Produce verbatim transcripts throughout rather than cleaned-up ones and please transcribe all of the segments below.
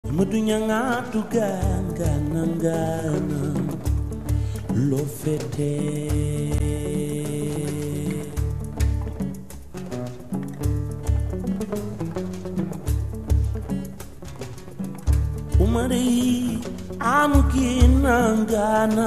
Mudunyanga tuganga ngana lo fete umari amkinangana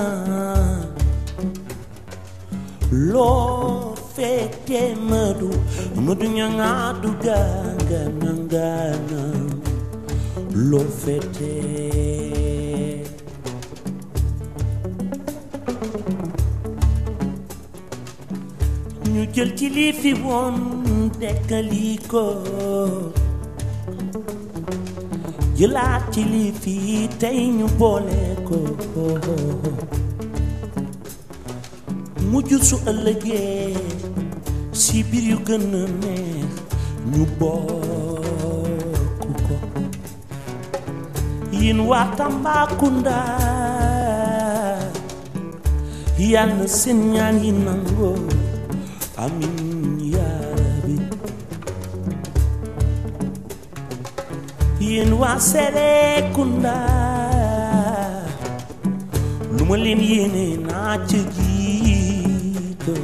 lo fete madu mudunyanga tuganga ngana lo fete ñu jël ci li fi woon dekkali ko jëlaat ci li fi tey ñu boole ko mujj su ëllëgee si biir yu gën a neex ñu bokk ko yin waa Tambacounda yàlla na seen ñaan yi nangoo amin yaa rabbi yin waa Serekunda lu ma leen yéene naa ci jiito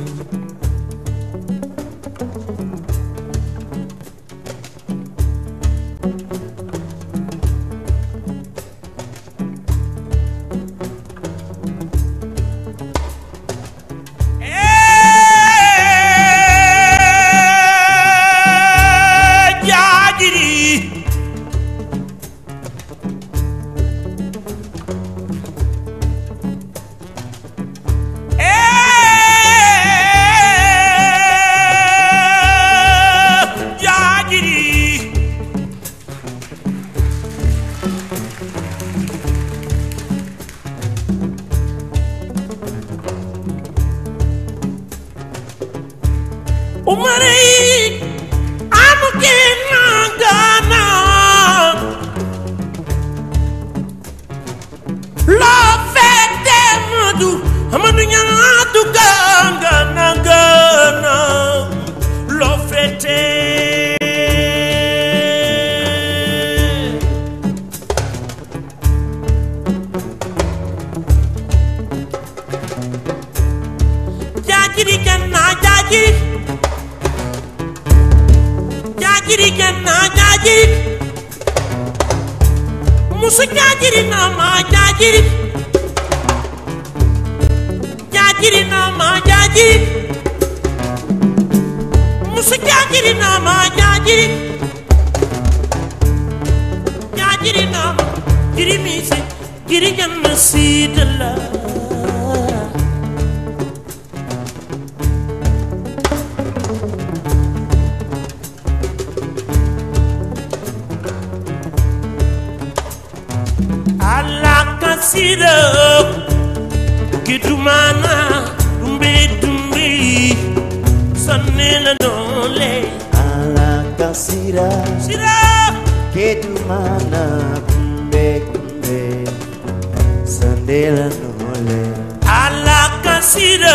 umari amkinangana lo fete madu amadunyanga tuganga nangana lo fete jajiri janna jajiri jajiri janna jajiri musu jajiri nama jajiri jajiri nama jajiri musu jajiri nama jajiri jajiri nama jiri misi jiri janna sidala Sida kitumana dumbe dumbe sanela dole ala kasira sira kitumana dumbe dumbe sanela dole ala kasira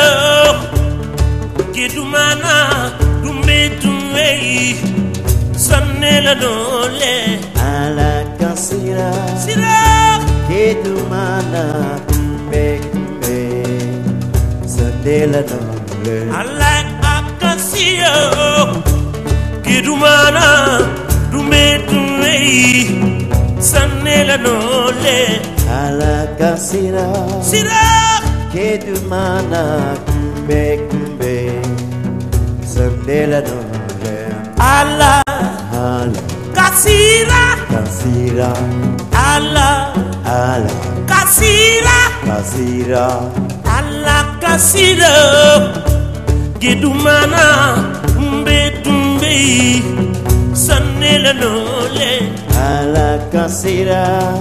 kitumana dumbe dumbe sanela dole ala kasira sira kitumana dumbe dumbe sanela dole ala akasiyo kidumana dumbe dumbe sanela dole ala kasira sira kitumana dumbe dumbe sanela dole ala ala kasira kasira ala ala kasira kasira ala kasira gedumana mbe tumbe sanela nole ala kasira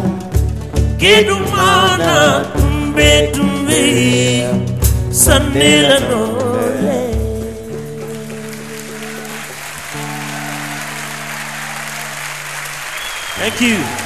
gedumana mbe tumbe sanela nole. Thank you.